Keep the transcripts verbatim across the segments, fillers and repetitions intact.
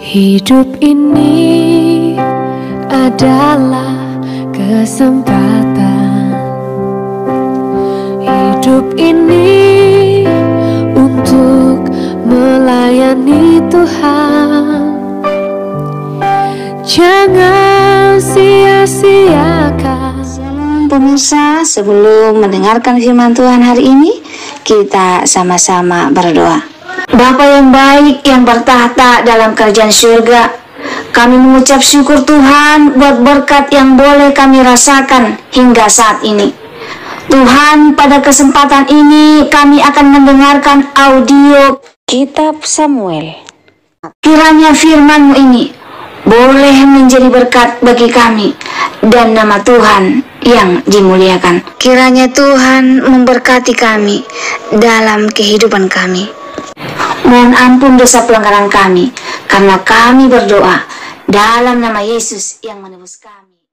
Hidup ini adalah kesempatan. Hidup ini untuk melayani Tuhan. Jangan sia-siakan. Shalom pemirsa, sebelum mendengarkan firman Tuhan hari ini, kita sama-sama berdoa. Bapa yang baik yang bertahta dalam kerajaan surga, kami mengucap syukur Tuhan buat berkat yang boleh kami rasakan hingga saat ini. Tuhan, pada kesempatan ini kami akan mendengarkan audio Kitab Samuel. Kiranya firman-Mu ini boleh menjadi berkat bagi kami dan nama Tuhan yang dimuliakan. Kiranya Tuhan memberkati kami dalam kehidupan kami. Mohon ampun dosa pelanggaran kami, karena kami berdoa dalam nama Yesus yang menebus kami.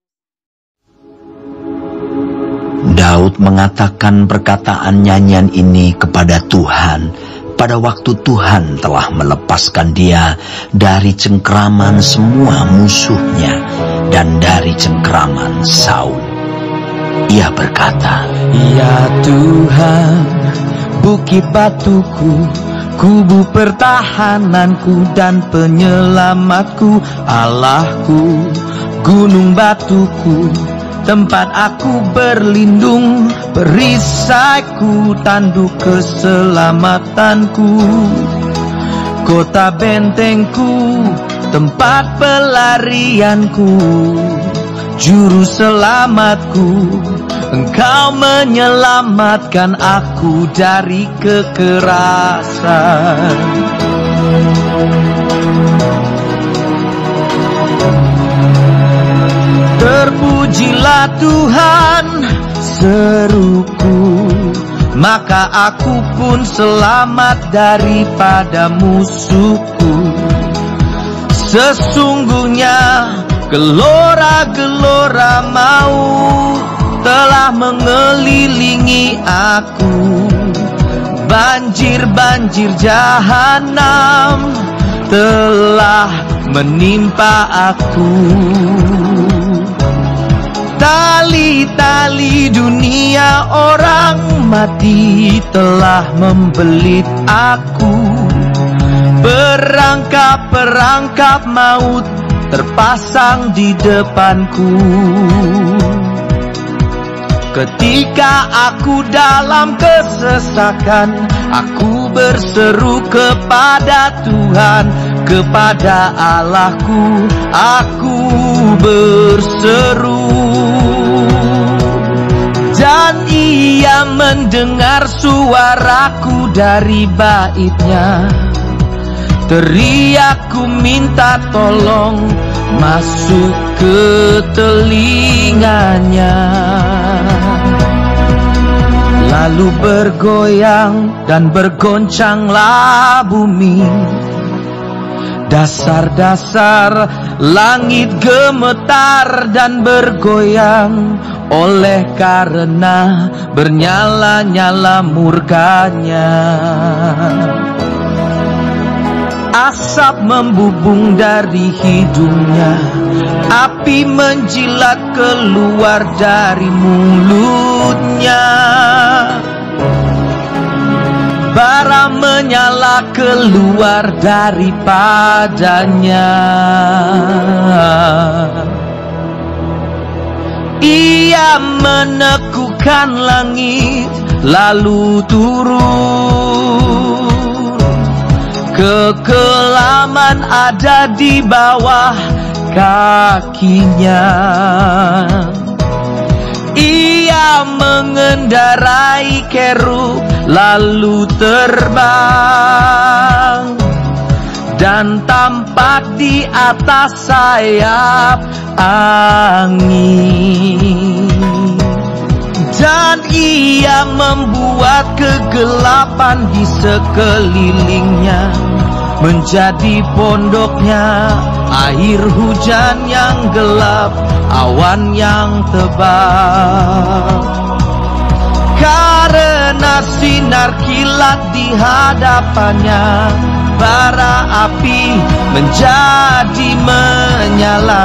Daud mengatakan perkataan nyanyian ini kepada Tuhan pada waktu Tuhan telah melepaskan dia dari cengkraman semua musuhnya dan dari cengkraman Saul. Ia berkata, "Ya Tuhan, bukit batuku, kubu pertahananku dan penyelamatku, Allahku, gunung batuku, tempat aku berlindung, perisaiku, tanduk keselamatanku, kota bentengku, tempat pelarianku, juru selamatku. Engkau menyelamatkan aku dari kekerasan. Terpujilah Tuhan, seruku, maka aku pun selamat daripada musuhku. Sesungguhnya gelora-gelora maut telah mengelilingi aku, banjir-banjir jahanam telah menimpa aku. Tali-tali dunia orang mati telah membelit aku, perangkap-perangkap maut terpasang di depanku. Ketika aku dalam kesesakan, aku berseru kepada Tuhan, kepada Allahku, aku berseru. Dan Ia mendengar suaraku dari baitnya. Teriakku minta tolong masuk ke telinganya. Lalu bergoyang dan bergoncanglah bumi, dasar-dasar langit gemetar dan bergoyang, oleh karena bernyala-nyala murkanya. Asap membubung dari hidungnya, api menjilat keluar dari mulutnya, bara menyala keluar daripadanya. Ia menekukan langit lalu turun, kekelaman ada di bawah kakinya. Ia mengendarai kerub lalu terbang, dan tampak di atas sayap angin. Dan Ia membuat kegelapan di sekelilingnya menjadi pondoknya, air hujan yang gelap, awan yang tebal. Karena sinar kilat di hadapannya, bara api menjadi menyala.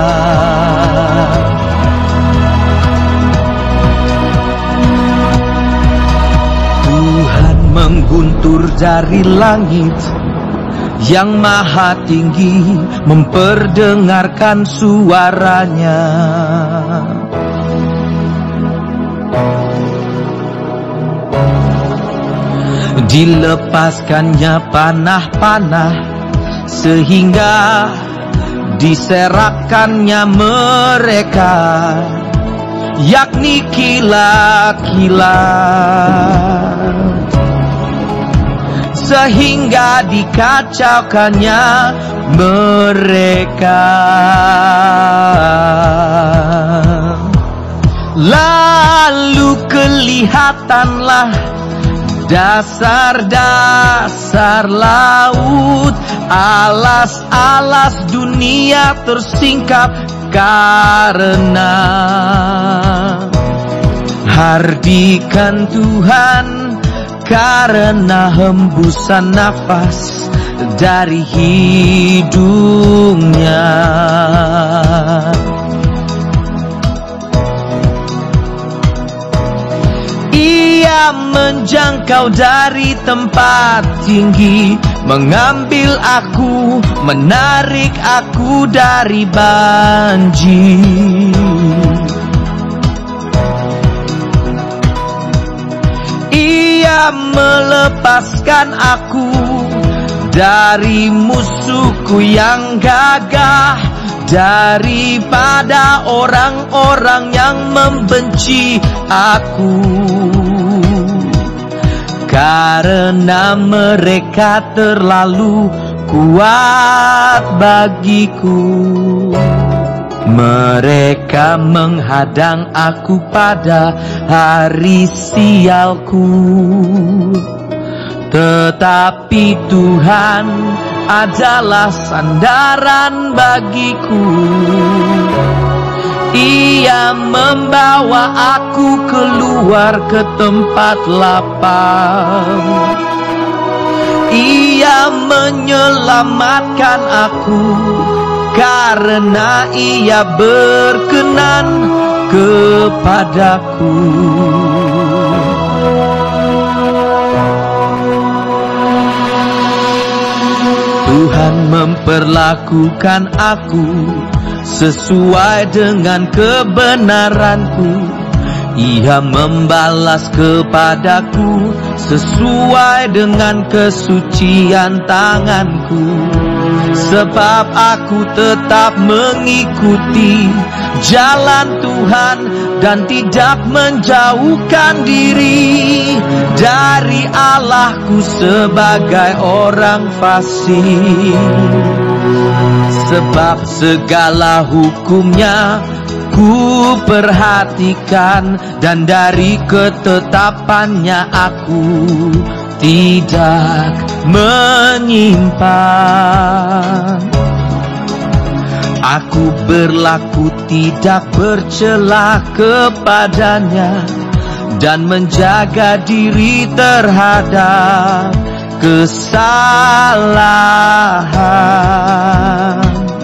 Tuhan mengguntur dari langit yang maha tinggi, memperdengarkan suaranya. Dilepaskannya panah-panah sehingga diserakannya mereka, yakni kilat-kilat, sehingga dikacaukannya mereka. Lalu kelihatanlah dasar-dasar laut, alas-alas dunia tersingkap karena hardikan Tuhan, karena hembusan nafas dari hidungnya. Ia menjangkau dari tempat tinggi, mengambil aku, menarik aku dari banjir. Ia melepaskan aku dari musuhku yang gagah, daripada orang-orang yang membenci aku, karena mereka terlalu kuat bagiku. Mereka menghadang aku pada hari sialku, tetapi Tuhan adalah sandaran bagiku. Ia membawa aku keluar ke tempat lapang. Ia menyelamatkan aku, karena Ia berkenan kepadaku. Tuhan memperlakukan aku sesuai dengan kebenaranku. Ia membalas kepadaku sesuai dengan kesucian tanganku. Sebab aku tetap mengikuti jalan Tuhan dan tidak menjauhkan diri dari Allahku sebagai orang fasik. Sebab segala hukumnya ku perhatikan, dan dari ketetapannya aku tidak menyimpan. Aku berlaku tidak bercela kepadanya, dan menjaga diri terhadap kesalahan.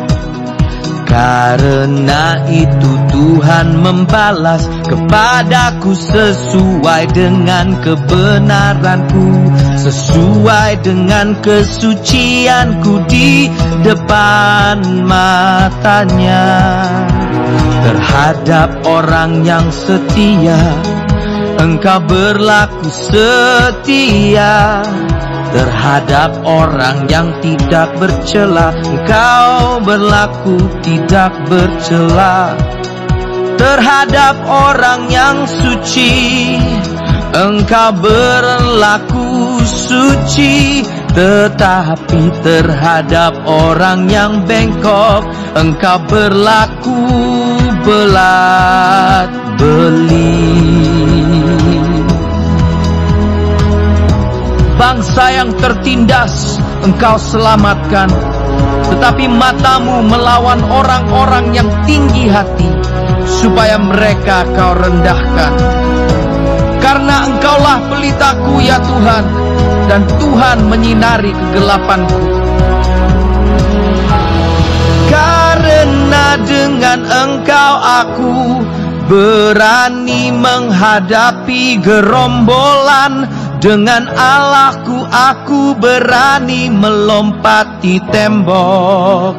Karena itu Tuhan membalas kepadaku sesuai dengan kebenaranku, sesuai dengan kesucianku di depan matanya. Terhadap orang yang setia, Engkau berlaku setia. Terhadap orang yang tidak bercela, Engkau berlaku tidak bercela. Terhadap orang yang suci, Engkau berlaku suci. Tetapi terhadap orang yang bengkok, Engkau berlaku belat beli. Bangsa yang tertindas Engkau selamatkan, tetapi matamu melawan orang-orang yang tinggi hati, supaya mereka Kau rendahkan. Karena Engkaulah pelitaku ya Tuhan, dan Tuhan menyinari kegelapanku. Karena dengan Engkau aku berani menghadapi gerombolan, dengan Allahku aku berani melompati tembok.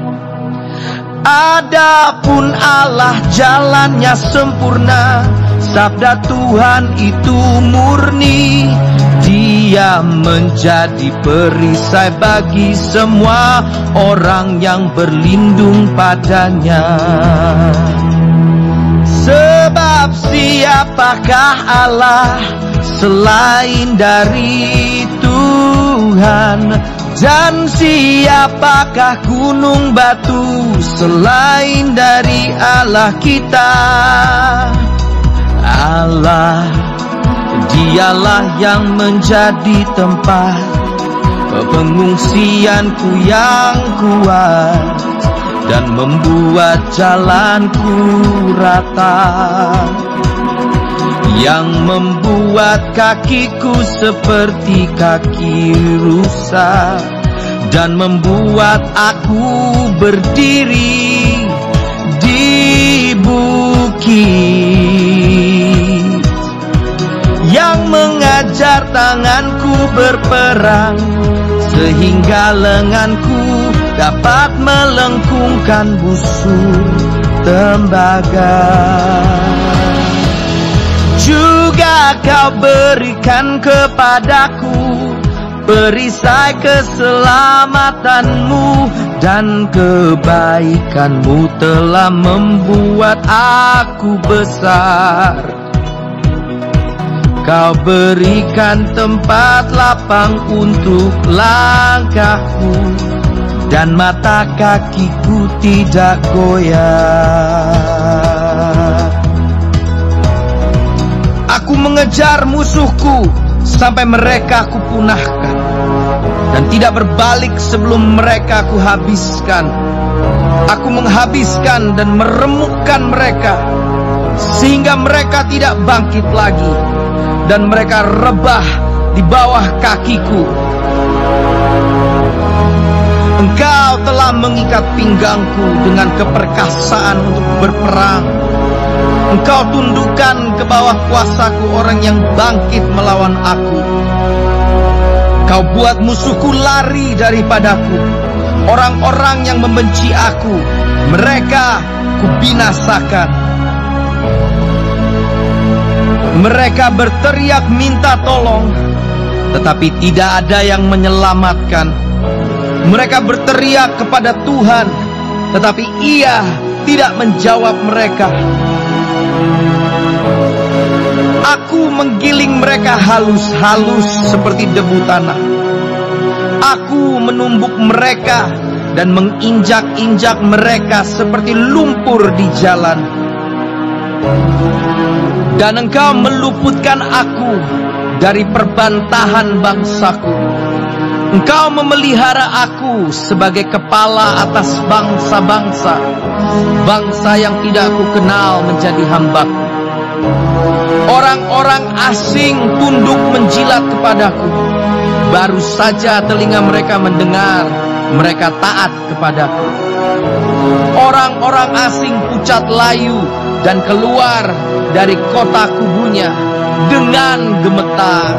Adapun Allah jalannya sempurna, sabda Tuhan itu murni. Dia menjadi perisai bagi semua orang yang berlindung padanya. Sebab siapakah Allah selain dari Tuhan? Dan siapakah gunung batu selain dari Allah kita? Allah, Dialah yang menjadi tempat pengungsianku yang kuat dan membuat jalanku rata, yang membuat kakiku seperti kaki rusa dan membuat aku berdiri di bukit, yang mengajar tanganku berperang sehingga lenganku dapat melengkungkan busur tembaga. Juga Kau berikan kepadaku perisai keselamatanmu, dan kebaikanmu telah membuat aku besar. Kau berikan tempat lapang untuk langkahku, dan mata kakiku tidak goyah. Aku mengejar musuhku sampai mereka aku punahkan, dan tidak berbalik sebelum mereka aku habiskan. Aku menghabiskan dan meremukkan mereka, sehingga mereka tidak bangkit lagi, dan mereka rebah di bawah kakiku. Engkau telah mengikat pinggangku dengan keperkasaan untuk berperang. Engkau tundukkan ke bawah kuasaku orang yang bangkit melawan aku. Kau buat musuhku lari daripadaku, orang-orang yang membenci aku, mereka kubinasakan. Mereka berteriak minta tolong, tetapi tidak ada yang menyelamatkan. Mereka berteriak kepada Tuhan, tetapi Ia tidak menjawab mereka. Aku menggiling mereka halus-halus seperti debu tanah. Aku menumbuk mereka dan menginjak-injak mereka seperti lumpur di jalan. Dan Engkau meluputkan aku dari perbantahan bangsaku. Engkau memelihara aku sebagai kepala atas bangsa-bangsa, bangsa yang tidak aku kenal menjadi hambaku. Orang-orang asing tunduk menjilat kepadaku. Baru saja telinga mereka mendengar, mereka taat kepadaku. Orang-orang asing pucat layu dan keluar dari kota kubunya dengan gemetar.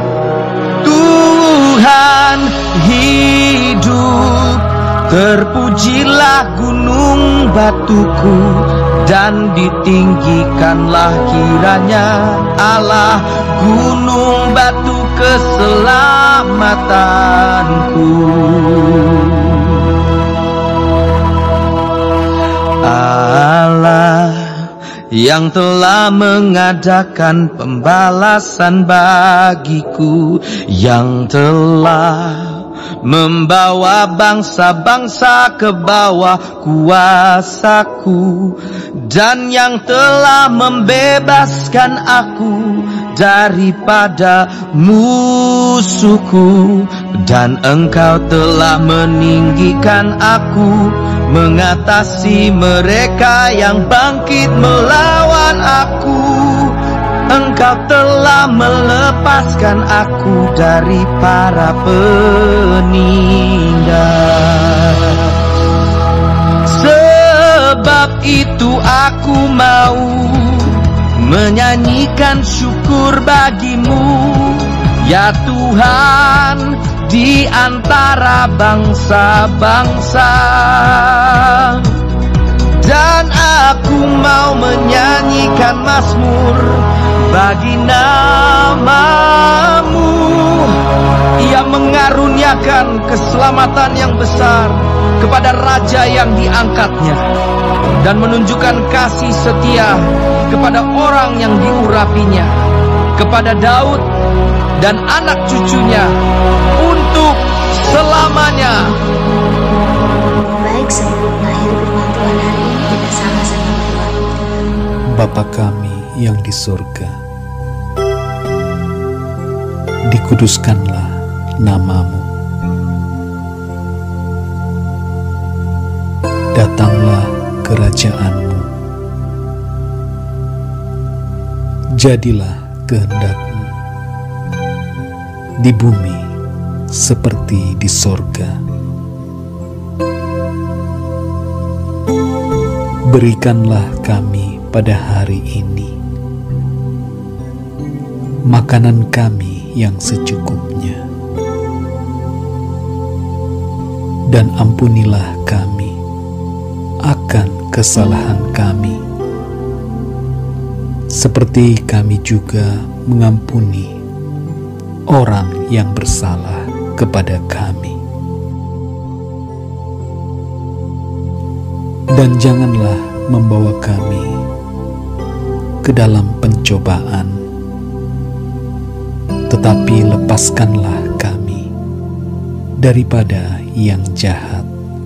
Tuhan hidup, terpujilah gunung batuku, dan ditinggikanlah kiranya Allah, gunung batu keselamatanku. Allah yang telah mengadakan pembalasan bagiku, yang telah membawa bangsa-bangsa ke bawah kuasaku, dan yang telah membebaskan aku daripada musuhku. Dan Engkau telah meninggikan aku mengatasi mereka yang bangkit melawan aku. Engkau telah melepaskan aku dari para penindas. Sebab itu aku mau menyanyikan syukur bagimu, ya Tuhan, di antara bangsa-bangsa. Dan aku mau menyanyikan mazmur bagi namamu. Ia mengaruniakan keselamatan yang besar kepada raja yang diangkatnya, dan menunjukkan kasih setia kepada orang yang diurapinya, kepada Daud dan anak cucunya untuk selamanya. Baik, sebelum mengakhiri firman Tuhan hari ini, kita sama-sama berdoa. Bapa kami yang di surga, dikuduskanlah namamu. Datanglah kerajaanmu. Jadilah kehendakmu di bumi seperti di sorga. Berikanlah kami pada hari ini makanan kami yang secukupnya, dan ampunilah kami akan kesalahan kami, seperti kami juga mengampuni orang yang bersalah kepada kami. Dan janganlah membawa kami ke dalam pencobaan, tetapi lepaskanlah kami daripada yang jahat.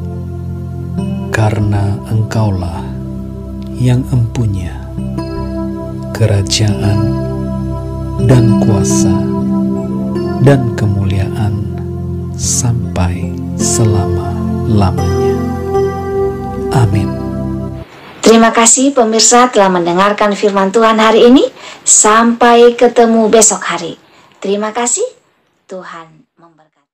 Karena Engkaulah yang empunya kerajaan dan kuasa dan kemuliaan sampai selama-lamanya. Amin. Terima kasih pemirsa telah mendengarkan firman Tuhan hari ini. Sampai ketemu besok hari. Terima kasih. Tuhan memberkati.